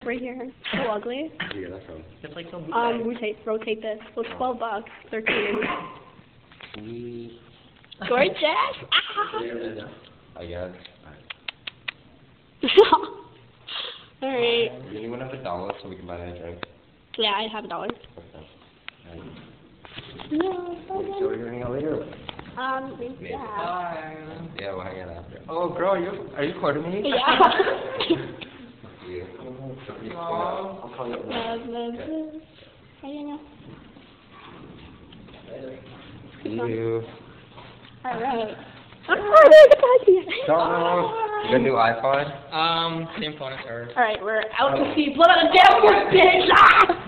Right here. So ugly. Where you get that from? It's like so Rotate this. It was $12. 13. Sweet. Gorgeous. I guess. Alright. Does anyone have $1 so we can buy that drink? Yeah, I have $1. Okay. No. So we're gonna hang out later? Yeah. Yeah, we'll hang out after. Oh, girl, are you recording me? Yeah. I'll call you up now. I don't know. See you. Alright. No. You got a new iPod? same phone as hers. Alright, we're out to see blood on the damn bitch! Ah!